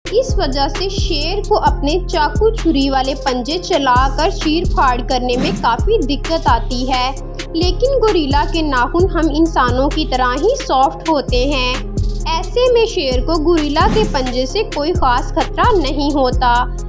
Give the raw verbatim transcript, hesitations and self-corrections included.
इस वजह से शेर को अपने चाकू छुरी वाले पंजे चलाकर चीर फाड़ करने में काफ़ी दिक्कत आती है। लेकिन गोरिल्ला के नाखून हम इंसानों की तरह ही सॉफ्ट होते हैं। ऐसे में शेर को गोरिल्ला के पंजे से कोई ख़ास खतरा नहीं होता।